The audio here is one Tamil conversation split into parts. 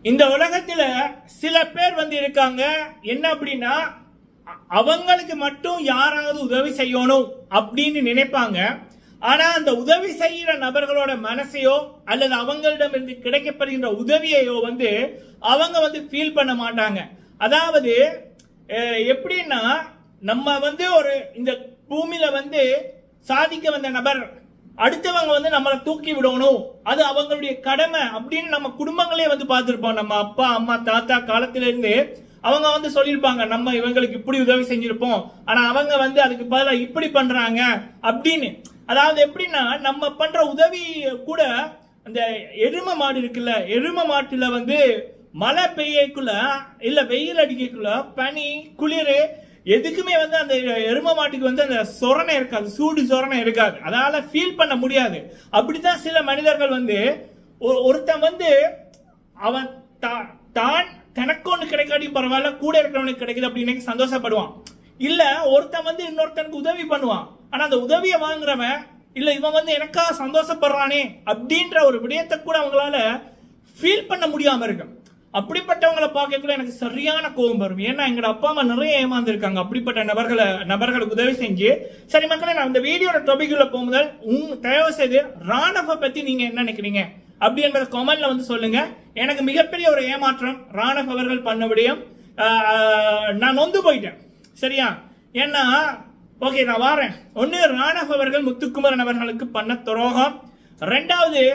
இந்த உலகத்துல சில பேர் வந்து இருக்காங்க, என்ன அப்படின்னா அவங்களுக்கு மட்டும் யாராவது உதவி செய்யணும் அப்படின்னு நினைப்பாங்க. ஆனா அந்த உதவி செய்யற நபர்களோட மனசையோ அல்லது அவங்களிடம் இருந்து கிடைக்கப்படுகின்ற உதவியையோ வந்து அவங்க வந்து ஃபீல் பண்ண மாட்டாங்க. அதாவது எப்படின்னா, நம்ம வந்து ஒரு இந்த பூமியில வந்து சாதிக்க வந்த நபர் அடுத்தவங்க வந்து நம்மளை தூக்கி விடணும், அது அவங்களுடைய கடமை அப்படின்னு நம்ம குடும்பங்களே வந்து பார்த்திருப்போம். நம்ம அப்பா அம்மா தாத்தா காலத்துல இருந்து அவங்க வந்து சொல்லியிருப்பாங்க, நம்ம இவங்களுக்கு இப்படி உதவி செஞ்சிருப்போம், ஆனா அவங்க வந்து அதுக்கு பதிலாக இப்படி பண்றாங்க அப்படின்னு. அதாவது எப்படின்னா, நம்ம பண்ற உதவி கூட அந்த எருமை மாடு இருக்குல்ல, எருமை மாட்டுல வந்து மழை பெய்யக்குள்ள இல்ல வெயில் அடிக்கக்குள்ள பனி குளிர் எதுக்குமே வந்து அந்த எருமை மாட்டுக்கு வந்து அந்த சொரணை இருக்காது, சூடு சொரணை இருக்காது, அதனால ஃபீல் பண்ண முடியாது. அப்படித்தான் சில மனிதர்கள் வந்து ஒருத்தன் வந்து அவன் தான் தனக்கு ஒண்ணு கிடைக்காட்டியும் பரவாயில்ல, கூட இருக்கிறவனுக்கு கிடைக்குது அப்படின்னு சந்தோஷப்படுவான். இல்ல ஒருத்தன் வந்து இன்னொருத்தனுக்கு உதவி பண்ணுவான், ஆனா அந்த உதவியை வாங்குறவன் இல்ல இவன் வந்து எனக்கா சந்தோஷப்படுறானே அப்படின்ற ஒரு விடயத்தை கூட அவங்களால ஃபீல் பண்ண முடியாம இருக்கு. அப்படிப்பட்டவங்களை பார்க்கக்குள்ள எனக்கு சரியான கோபம் வரும். ஏன்னா எங்க அப்பா அம்மா நிறைய ஏமாந்துருக்காங்க அப்படிப்பட்ட நபர்களுக்கு உதவி செஞ்சு. சரி மக்களே, நான் இந்த வீடியோட டாபிக்ல போகும்போது தயவு செய்து ராணவ பத்தி நீங்க என்ன நினைக்கிறீங்க அப்படி என்பதை கமெண்ட்ல வந்து சொல்லுங்க. எனக்கு மிகப்பெரிய ஒரு ஏமாற்றம் ராணவ் அவர்கள் பண்ண விடயம். நான் நொந்து போயிட்டேன், சரியா? ஏன்னா ஓகே நான் வாரேன். ஒன்னு, ராணவ் அவர்கள் முத்துக்குமரன் அவர்களுக்கு பண்ண துரோகம். ரெண்டாவது,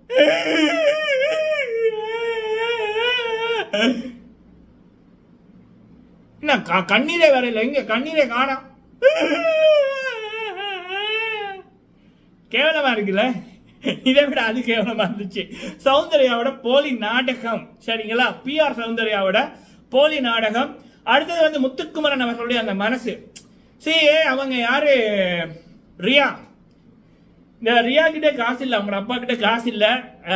கண்ணீரே வேற இல்ல, இங்க கண்ணீரே காணோம். கேவலமா இருக்குல்ல, இதை விட அது கேவலமா இருந்துச்சு. சௌந்தர்யாவோட போலி நாடகம், சரிங்களா? PR சௌந்தர்யாவோட போலி நாடகம். அடுத்தது வந்து முத்துக்குமரன் அவர்களுடைய அந்த மனசு. அவங்க யாரு, ரியா. இந்த ரியா கிட்ட காசு இல்ல, அவங்க அப்பா கிட்ட காசு இல்ல,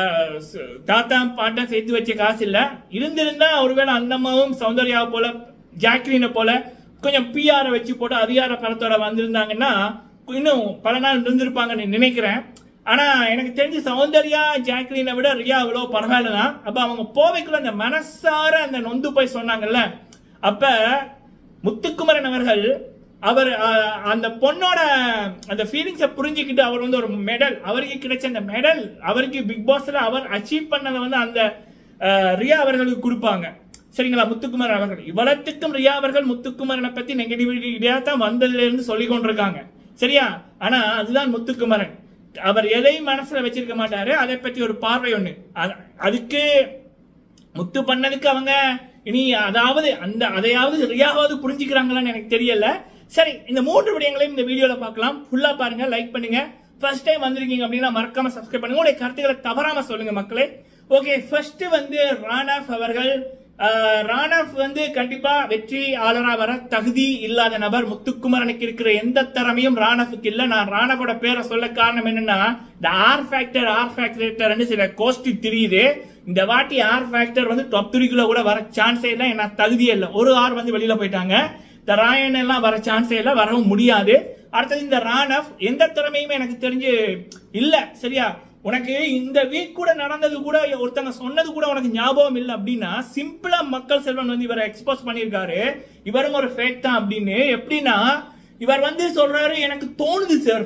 தாத்தா பாட்டா சேர்த்து வச்ச காசு இல்ல. இருந்திருந்தா ஒருவேளை அந்த அம்மாவும் சௌந்தர்யாவை போல ஜாக்லினை போல கொஞ்சம் PR வச்சு போட்டு அதிகார பலத்தோட வந்திருந்தாங்கன்னா இன்னும் பல நாள் இருந்திருப்பாங்கன்னு நினைக்கிறேன். ஆனா எனக்கு தெரிஞ்சு சௌந்தர்யா ஜாக்லினை விட ரியா அவ்வளவு பரவாயில்லதான். அப்ப அவங்க போவைக்குள்ள அந்த மனசார அந்த நொந்து போய் சொன்னாங்கல்ல, அப்ப முத்துக்குமரன் அவர்கள் அவர் அந்த பொண்ணோட அந்த ஃபீலிங்ஸை புரிஞ்சுக்கிட்டு அவர் வந்து ஒரு மெடல், அவருக்கு கிடைச்ச அந்த மெடல், அவருக்கு பிக் பாஸ்ல அவர் அச்சீவ் பண்ணதை வந்து அந்த ரியா அவர்களுக்கு கொடுப்பாங்க, சரிங்களா? முத்துக்குமரன் அவர்கள் இவ்வளத்துக்கும் ரியா அவர்கள் முத்துக்குமரனை பத்தி நெகட்டிவிட்டியா தான் வந்ததுல இருந்து சொல்லி கொண்டிருக்காங்க, சரியா? ஆனா அதுதான் முத்துக்குமரன், அவர் எதையும் மனசுல வச்சிருக்க மாட்டாரு. அதை பத்தி ஒரு பார்வை ஒண்ணு, அதுக்கு முத்து பண்ணதுக்கு அவங்க இனி அதையாவது ரியாவது புரிஞ்சுக்கிறாங்களான்னு எனக்கு தெரியல. சரி, இந்த 3 விடயங்களையும் இந்த வீடியோல பார்க்கலாம். ஃபுல்லா பாருங்க, லைக் பண்ணுங்க. ஃபர்ஸ்ட் டைம் வந்திருக்கீங்க அப்படின்னா மறக்காம சப்ஸ்கிரைப் பண்ணுங்க, உங்களுடைய கருத்துக்களை தவறாம சொல்லுங்க மக்களே. ஓகே, ஃபர்ஸ்ட் வந்து ராணவ் அவர்கள். ராணவ் வந்து கண்டிப்பா வெற்றியாளரா வர தகுதி இல்லாத நபர். முத்துக்குமரனுக்கு இருக்கிற எந்த திறமையும் ராணவுக்கு இல்ல. நான் ராணவோட பேரை சொல்ல காரணம் என்னன்னா, இந்த ஆர் ஃபேக்டர் சில கோஷ்டி தெரியுது. இந்த வாட்டி ஆர் ஃபேக்டர் வந்து டாப் 3 கூட வர சான்ஸே இல்லை, ஏன்னா தகுதியே இல்லை. ஒரு ஆர் வந்து வெளியில போயிட்டாங்க. இந்த ராயன் எல்லாம் வர சான்ஸே இல்லை, வரவும் முடியாது. அடுத்தது இந்த ராணவ் எந்த திறமையுமே எனக்கு தெரிஞ்சு இல்ல, சரியா? உனக்கு இந்த வீக் கூட நடந்தது கூட ஒருத்தங்க சொன்னது கூட உனக்கு ஞாபகம் இல்லை அப்படின்னா, சிம்பிளா மக்கள் செல்வன் வந்து இவரை எக்ஸ்போஸ் பண்ணியிருக்காரு, இவரும் ஒரு ஃபேக் தான் அப்படின்னு. எப்படின்னா, இவர் வந்து சொல்றாரு, எனக்கு தோணுது சார்,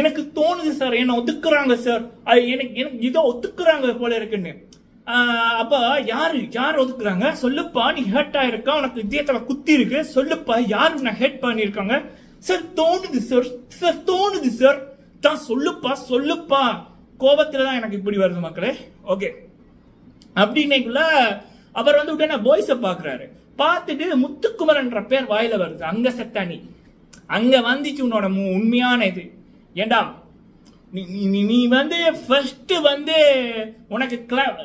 என்ன ஒத்துக்குறாங்க சார், எனக்கு இதோ ஒத்துக்குறாங்க போல இருக்குன்னு. அப்ப யார் ஒதுக்குறாங்க சொல்லுப்பா, நீ ஹேட் ஆயிருக்கா, உனக்கு இதயத்துல குத்தி இருக்கு, சொல்லுப்பா யாரு நான் ஹேட் பண்ணிருக்காங்க சார், தோணுது சார் தான், சொல்லுப்பா. கோபத்துலதான் எனக்கு இப்படி வருது மக்களே. ஓகே, அப்படின்னைக்குள்ள அவர் வந்து உடனே பாய்ஸ பாக்குறாரு. பார்த்துட்டு முத்துக்குமரன்ற பேர் வாயில வருது. அங்க செத்தானி, அங்க வந்துச்சு உன்னோட உண்மையான இது. ஏண்டா நீ வந்து ஃபர்ஸ்ட் வந்து உனக்கு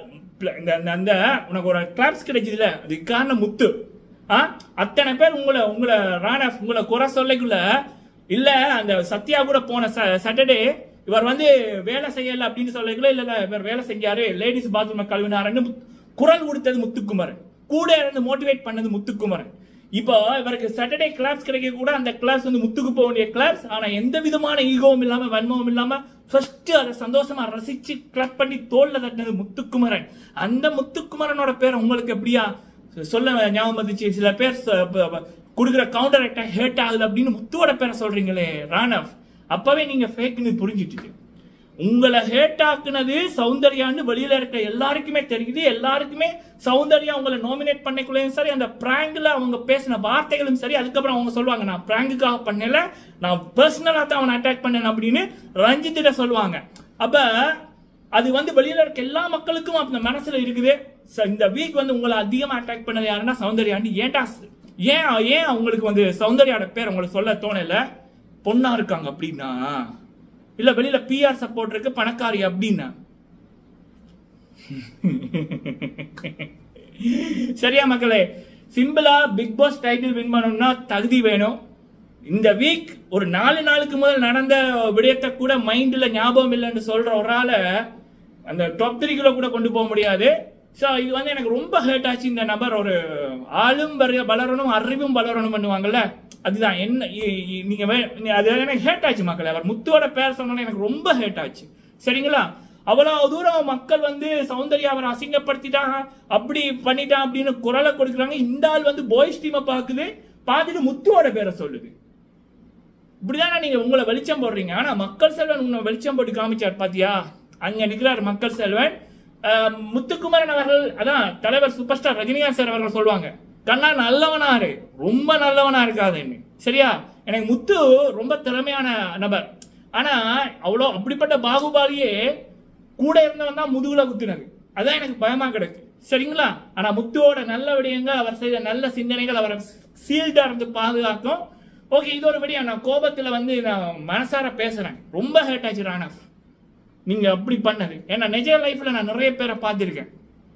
உனக்கு ஒரு கிளாப்ஸ் கிடைச்சதுல, அதுக்கு காரணம் முத்து. அத்தனை பேர் உங்களை ராணவ் உங்களை குறை சொல்லிக்குள்ள இல்ல. அந்த சத்யா கூட போன சாட்டர்டே இவர் வந்து வேலை செய்யல அப்படின்னு சொல்லல, இல்ல இவர் வேலை செஞ்சாரு, லேடிஸ் பாத்ரூம் கழுவினாருன்னு குரல் கொடுத்தது முத்துக்குமரன், கூட இருந்து மோட்டிவேட் பண்ணது முத்துக்குமரன். இப்போ இவருக்கு சாட்டர்டே கிளாப்ஸ் கிடைக்க கூட அந்த கிளாப்ஸ் வந்து முத்துக்கு போக வேண்டிய கிளாப்ஸ். ஆனா எந்த விதமான ஈகோவும் இல்லாம வன்மமும் இல்லாம ஃபர்ஸ்ட் அதை சந்தோஷமா ரசிச்சு கிளாப் பண்ணி தோல்ல தட்டினது முத்துக்குமரன். அந்த முத்துக்குமரனோட பேர் உங்களுக்கு எப்படியா சொல்ல ஞாபகம் வந்துச்சு? சில பேர் கொடுக்குற கவுண்டர் அட்டாக் ஹேட் ஆகுது அப்படின்னு முத்துவோட பேரை சொல்றீங்களே ராணவ், அப்பவே நீங்க ஃபேக்னு புரிஞ்சிட்டு. உங்களை ஹேட் ஆக்குனது சௌந்தர்யான்னு வெளியில இருக்க எல்லாருக்குமே தெரியுது. எல்லாருக்குமே சௌந்தர்யா உங்களை நாமினேட் பண்ணிக்குள்ளேயும் சரி, அந்த பிராங்க்ல அவங்க பேசின வார்த்தைகளும் சரி, அதுக்கப்புறம் அவங்க சொல்லுவாங்க நான் பிராங்குக்காக பண்ணல, நான் பர்சனலா தான் அவனை அட்டாக் பண்ணேன் அப்படின்னு ரஞ்சித்திட்ட சொல்லுவாங்க. அப்ப அது வந்து வெளியில இருக்க எல்லா மக்களுக்கும் அந்த மனசுல இருக்குது. இந்த வீக் வந்து உங்களை அதிகமா அட்டாக் பண்ணது யாருன்னா சௌந்தர்யான்னு. ஏன் அவங்களுக்கு வந்து சௌந்தர்யாவோட பேர் உங்களுக்கு சொல்ல தோணல? பொண்ணா இருக்காங்க அப்படின்னா, இல்ல வெளியில பிஆர் சப்போர்ட் இருக்கு பணக்காரி அப்படின்னா? சரியா மக்களே? சிம்பிளா பிக் பாஸ் டைட்டில் வின் பண்ணணும்னா தகுதி வேணும். இந்த வீக் ஒரு 4 நாளுக்கு முதல் நடந்த விடயத்தை கூட மைண்ட்ல ஞாபகம் இல்லைன்னு சொல்ற ஒரு ஆள அந்த டாப் 3 கூட கொண்டு போக முடியாது. ஸோ இது வந்து எனக்கு ரொம்ப ஹேர்ட் ஆச்சு. இந்த நபர் ஒரு ஆளும் வளரணும் அறிவும் வளரணும் பண்ணுவாங்கல்ல, அதுதான் என்ன நீங்க அது எனக்கு ஹேட் ஆச்சு மக்கள். அவர் முத்துவோட பேர் சொன்னோன்னு எனக்கு ரொம்ப ஹேட் ஆச்சு. சரிங்களா? அவ்வளவு தூரம் மக்கள் வந்து சௌந்தர்யா அவரை அசிங்கப்படுத்திட்டாங்க, அப்படி பண்ணிட்டான் அப்படின்னு குரலை கொடுக்குறாங்க. இந்த ஆள் வந்து பாய்ஸ் டீமை பார்த்துட்டு முத்துவோட பேரை சொல்லுது. இப்படிதானே நீங்க உங்களை வெளிச்சம் போடுறீங்க. ஆனா மக்கள் செல்வன் உங்களை வெளிச்சம் போட்டு காமிச்சார் பாத்தியா? அங்க நிற்கிறார் மக்கள் செல்வன். முத்துக்குமரன் அவர்கள், அதான் தலைவர் சூப்பர் ஸ்டார் ரஜினிகாந்த் சார் அவர்கள் சொல்லுவாங்க, கண்ணா நல்லவனாரு, ரொம்ப நல்லவனா இருக்காதுன்னு. சரியா? எனக்கு முத்து ரொம்ப திறமையான நபர். ஆனா அப்படிப்பட்ட பாகுபாலியே கூட இருந்தவன் தான் முதுகுல குத்துனது. அதான் எனக்கு பயமா கிடக்கு. சரிங்களா? ஆனா முத்துவோட நல்ல விடயங்கள், அவர் செய்த நல்ல சிந்தனைகள் அவரை சீல்டா இருந்து பாதுகாக்கும். ஓகே, இது ஒரு விடயம். நான் கோபத்துல வந்து நான் மனசார பேசுறேன். ரொம்ப ஹேட் ஆச்சு ராணவ் நீங்க அப்படி பண்ணது. ஏன்னா நிஜ லைஃப்ல நான் நிறைய பேரை பார்த்திருக்கேன்.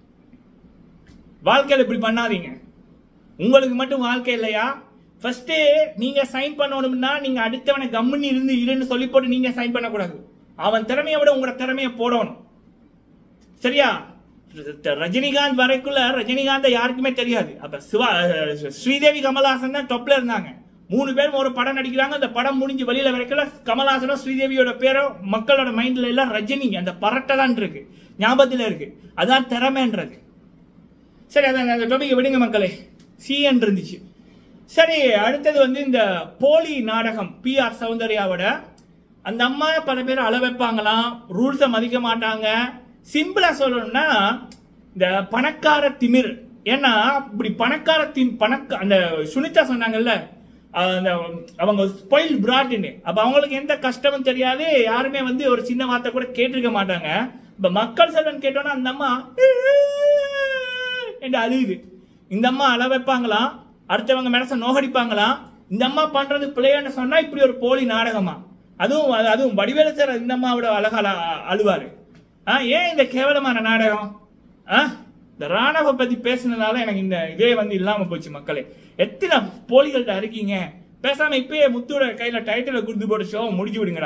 வாழ்க்கையில இப்படி பண்ணாதீங்க. உங்களுக்கு மட்டும் வாழ்க்கை இல்லையா? ஃபர்ஸ்ட் நீங்க சைன் பண்ணணும்னா நீங்க அடுத்தவனை கம்முன்னு இருன்னு சொல்லி போட்டு நீங்க சைன் பண்ணக்கூடாது. அவன் திறமையை விட உங்களோட திறமையை போடணும். சரியா? ரஜினிகாந்த் வரைக்குள்ள ரஜினிகாந்த் யாருக்குமே தெரியாது. அப்ப ஸ்ரீதேவி கமல்ஹாசன் தான் டாப்ல இருந்தாங்க. 3 பேரும் ஒரு படம் நடிக்கிறாங்க. அந்த படம் முடிஞ்சு வெளியில வரைக்கும் கமல்ஹாசனும் ஸ்ரீதேவியோட பேரும் மக்களோட மைண்ட்ல எல்லாம் ரஜினி அந்த பரட்டை தான் இருக்கு, ஞாபகத்தில் இருக்கு. அதான் திறமைன்றது. சரி, அதான் அந்த டாபிக் விடுங்க மக்களே. சிஎன் இருந்துச்சு. சரி, அடுத்தது வந்து இந்த போலி நாடகம் பிஆர் சௌந்தர்யாவோட. அந்த அம்மா பல பேர் அள வைப்பாங்களாம், ரூல்ஸை மதிக்க மாட்டாங்க. சிம்பிளா சொல்லணும்னா இந்த பணக்கார திமிர். ஏன்னா இப்படி அந்த சுனிதா சொன்னாங்கல்ல, அவங்க ஸ்பாயில் பிராட்னு. அப்ப அவங்களுக்கு எந்த கஷ்டமும் தெரியாது. யாருமே வந்து ஒரு சின்ன வார்த்தை கூட கேட்டிருக்க மாட்டாங்க. இப்ப மக்கள் செல்வன் கேட்டோம்னா அந்த அம்மா என்று அழுகுது. இந்த அம்மா அள வைப்பாங்களாம், அடுத்தவங்க மனசை நோகடிப்பாங்களாம். இந்த அம்மா பண்றது பிள்ளைன்னு சொன்னா இப்படி ஒரு போலி நாடகமா? அதுவும் வடிவேலு சார் இந்த அம்மாவோட அழகால அழுவாரு. ஏன் இந்த கேவலமான நாடகம்? இந்த ராணவ பத்தி பேசினதால எனக்கு இந்த இதே வந்து இல்லாம போச்சு மக்களே. எத்தனை போலிகள்கிட்ட இருக்கீங்க? பேசாம இப்பயே முத்தோட கையில டைட்டில கொடுத்து போட்டு ஷோ முடிச்சு விடுங்கடா.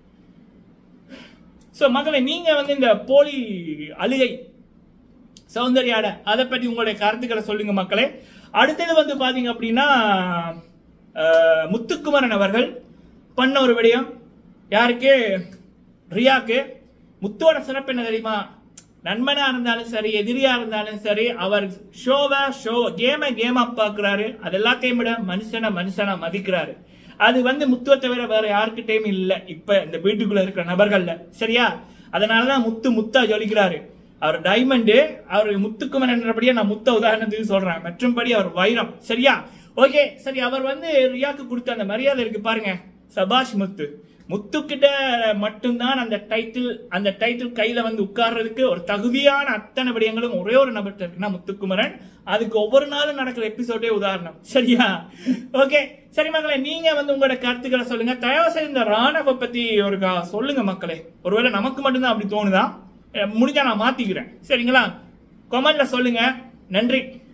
சோ மக்களே, நீங்க வந்து இந்த போலி அழுகை சௌந்தர்யாட அதை பற்றி உங்களுடைய கருத்துக்களை சொல்லுங்க மக்களே. அடுத்தது வந்து பாத்தீங்க அப்படின்னா முத்துக்குமரன் அவர்கள் பண்ண ஒரு விடயம். யாருக்கு? ரியாக்கு. முத்தோட சிறப்பு என்ன தெரியுமா? நண்பனா இருந்தாலும் சரி, எதிரியா இருந்தாலும் சரி, அவர் கேமா பாக்குறாரு. அது எல்லாத்தையும் விட மனுஷனா மதிக்கிறாரு. அது வந்து முத்துவை தவிர வேற யாருக்கிட்டையும் இல்ல இப்ப இந்த வீட்டுக்குள்ள இருக்கிற நபர்கள்ல. சரியா? அதனாலதான் முத்தா ஜொலிக்கிறாரு. அவர் டைமண்டு, அவர் முத்துக்குமரன்றபடியா நான் முத்த உதாரணத்துக்கு சொல்றேன். மற்றும்படி அவர் வைரம். சரியா? ஓகே, சரி. அவர் வந்து ரியாக்கு கொடுத்த அந்த மரியாதை இருக்கு பாருங்க. சபாஷ் முத்துக்கிட்ட மட்டும்தான் அந்த டைட்டில் கையில வந்து உட்கார்றதுக்கு ஒரு தகுதியான அத்தனை விடயங்களும் ஒரே ஒரு நபர்கிட்ட இருக்குன்னா முத்துக்குமரன். அதுக்கு ஒவ்வொரு நாளும் நடக்கிற எபிசோடே உதாரணம். சரியா? ஓகே, சரி மக்களே, நீங்க வந்து உங்களோட கருத்துக்களை சொல்லுங்க. தயவு செய்து இந்த ராணவ பத்தி ஒரு சொல்லுங்க மக்களே. ஒருவேளை நமக்கு மட்டும்தான் அப்படி தோணுதா? முடிஞ்சா நான் மாத்திக்கிறேன். சரிங்களா? கமெண்ட்ல சொல்லுங்க. நன்றி.